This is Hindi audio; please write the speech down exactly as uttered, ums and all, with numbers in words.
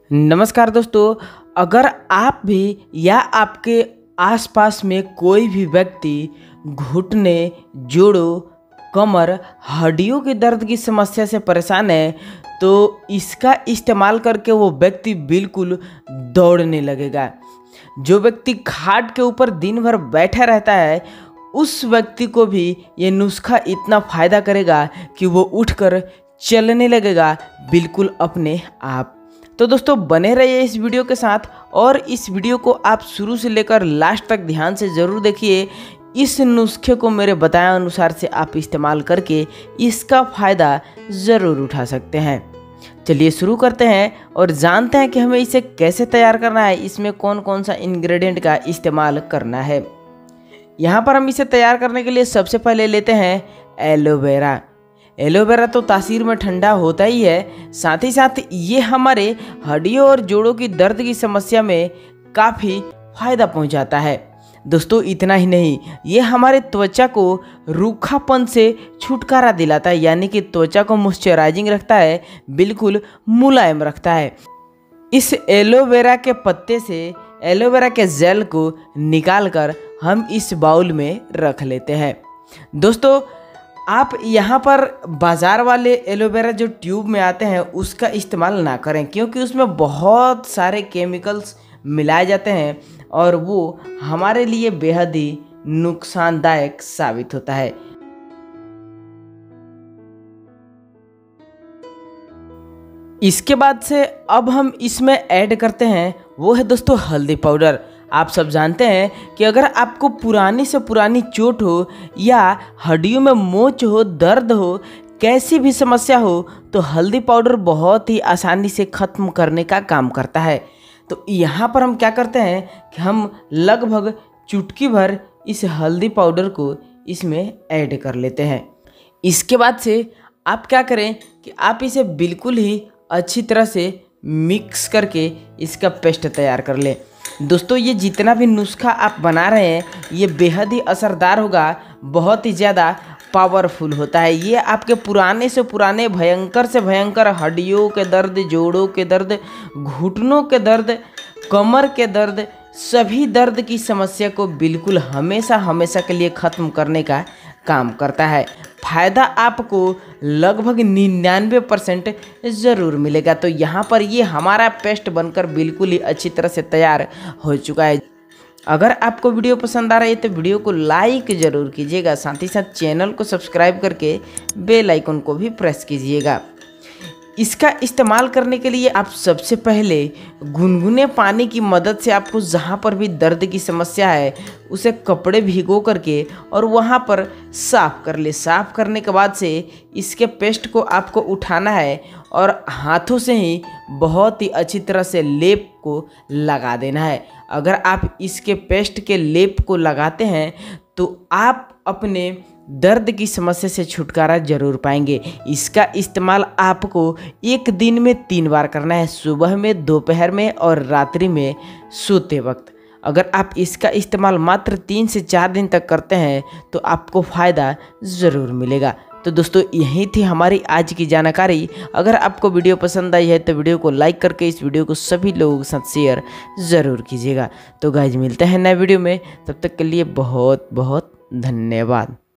नमस्कार दोस्तों, अगर आप भी या आपके आसपास में कोई भी व्यक्ति घुटने, जोड़ों, कमर, हड्डियों के दर्द की समस्या से परेशान है तो इसका इस्तेमाल करके वो व्यक्ति बिल्कुल दौड़ने लगेगा। जो व्यक्ति खाट के ऊपर दिन भर बैठा रहता है उस व्यक्ति को भी ये नुस्खा इतना फ़ायदा करेगा कि वो उठकर चलने लगेगा बिल्कुल अपने आप। तो दोस्तों बने रहिए इस वीडियो के साथ और इस वीडियो को आप शुरू से लेकर लास्ट तक ध्यान से ज़रूर देखिए। इस नुस्खे को मेरे बताए अनुसार से आप इस्तेमाल करके इसका फ़ायदा ज़रूर उठा सकते हैं। चलिए शुरू करते हैं और जानते हैं कि हमें इसे कैसे तैयार करना है, इसमें कौन कौन सा इंग्रेडिएंट का इस्तेमाल करना है। यहाँ पर हम इसे तैयार करने के लिए सबसे पहले लेते हैं एलोवेरा। एलोवेरा तो तासीर में ठंडा होता ही है, साथ ही साथ ये हमारे हड्डियों और जोड़ों की दर्द की समस्या में काफ़ी फायदा पहुंचाता है। दोस्तों इतना ही नहीं, ये हमारे त्वचा को रूखापन से छुटकारा दिलाता है, यानी कि त्वचा को मॉइस्चराइजिंग रखता है, बिल्कुल मुलायम रखता है। इस एलोवेरा के पत्ते से एलोवेरा के जेल को निकाल कर हम इस बाउल में रख लेते हैं। दोस्तों आप यहाँ पर बाज़ार वाले एलोवेरा जो ट्यूब में आते हैं उसका इस्तेमाल ना करें, क्योंकि उसमें बहुत सारे केमिकल्स मिलाए जाते हैं और वो हमारे लिए बेहद ही नुकसानदायक साबित होता है। इसके बाद से अब हम इसमें ऐड करते हैं वो है दोस्तों हल्दी पाउडर। आप सब जानते हैं कि अगर आपको पुरानी से पुरानी चोट हो या हड्डियों में मोच हो, दर्द हो, कैसी भी समस्या हो तो हल्दी पाउडर बहुत ही आसानी से ख़त्म करने का काम करता है। तो यहाँ पर हम क्या करते हैं कि हम लगभग चुटकी भर इस हल्दी पाउडर को इसमें ऐड कर लेते हैं। इसके बाद से आप क्या करें कि आप इसे बिल्कुल ही अच्छी तरह से मिक्स करके इसका पेस्ट तैयार कर लें। दोस्तों ये जितना भी नुस्खा आप बना रहे हैं ये बेहद ही असरदार होगा, बहुत ही ज़्यादा पावरफुल होता है। ये आपके पुराने से पुराने भयंकर से भयंकर हड्डियों के दर्द, जोड़ों के दर्द, घुटनों के दर्द, कमर के दर्द, सभी दर्द की समस्या को बिल्कुल हमेशा हमेशा के लिए ख़त्म करने का काम करता है। फ़ायदा आपको लगभग निन्यानवे परसेंट ज़रूर मिलेगा। तो यहाँ पर ये हमारा पेस्ट बनकर बिल्कुल ही अच्छी तरह से तैयार हो चुका है। अगर आपको वीडियो पसंद आ रही है तो वीडियो को लाइक ज़रूर कीजिएगा, साथ ही साथ चैनल को सब्सक्राइब करके बेल आइकन को भी प्रेस कीजिएगा। इसका इस्तेमाल करने के लिए आप सबसे पहले गुनगुने पानी की मदद से आपको जहाँ पर भी दर्द की समस्या है उसे कपड़े भिगो करके और वहाँ पर साफ़ कर ले। साफ़ करने के बाद से इसके पेस्ट को आपको उठाना है और हाथों से ही बहुत ही अच्छी तरह से लेप को लगा देना है। अगर आप इसके पेस्ट के लेप को लगाते हैं तो आप अपने दर्द की समस्या से छुटकारा जरूर पाएंगे। इसका इस्तेमाल आपको एक दिन में तीन बार करना है, सुबह में, दोपहर में और रात्रि में सोते वक्त। अगर आप इसका इस्तेमाल मात्र तीन से चार दिन तक करते हैं तो आपको फ़ायदा ज़रूर मिलेगा। तो दोस्तों यही थी हमारी आज की जानकारी। अगर आपको वीडियो पसंद आई है तो वीडियो को लाइक करके इस वीडियो को सभी लोगों के साथ शेयर ज़रूर कीजिएगा। तो गाइज मिलते हैं नए वीडियो में, तब तक के लिए बहुत बहुत धन्यवाद।